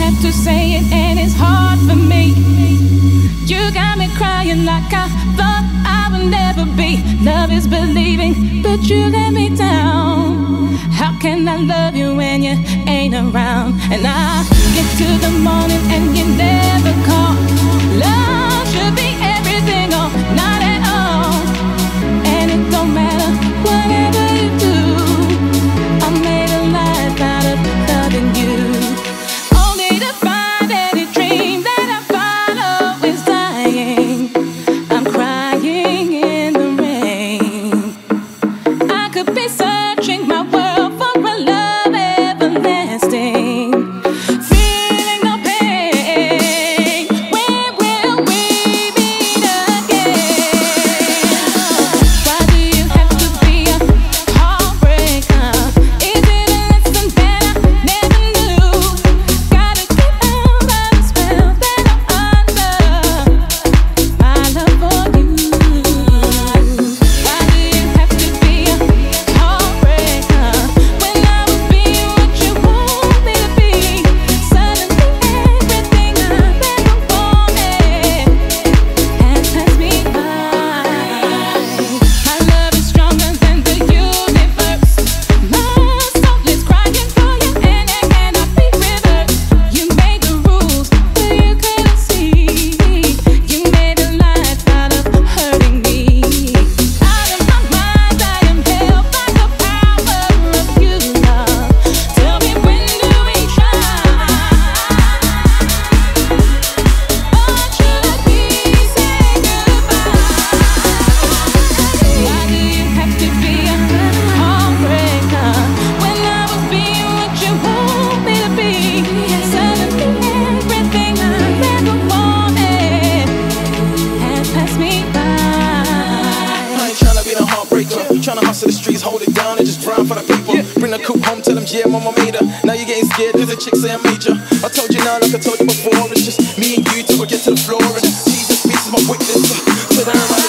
have to say it, and it's hard for me. You got me crying like I thought I would never be. Love is believing, but you let me down. How can I love you when you ain't around? And I get to the morning and you never call. Love should be everything or not at all. And it don't matter whatever you do. I made a life out of loving you. Only to find any dream that I follow is dying. I'm crying in the rain. I could be searching my world for a love everlasting, feeling no pain. When will we meet again? Why do you have to be a heartbreaker? Is it a lesson that I never knew? Gotta get out of the spell that I'm under. My love for you. Why do you have to be a heartbreaker when I was being what you want me to be? Suddenly everything I've ever wanted has passed me by. My love is stronger than the universe. My soul is crying for you, and it cannot be reversed. You made the rules, but you couldn't see. You made a life out of hurting me. Out of my mind, I am held by the power of you, love. Tell me, when do we try? Or should we say goodbye? Why do you have to be a heartbreaker when I was being what you want me to be? Suddenly everything I've ever wanted has passed me by. I ain't tryna be the heartbreaker. Tryna hustle the streets, hold it down and just grind for the paper. Bring the coupe home, tell them, yeah, mama made her. Now you're getting scared cause the chicks say I'm major. I told you now, like I told you before, it's just me and you till we get to the floor. And Jesus, peace is my witness. To the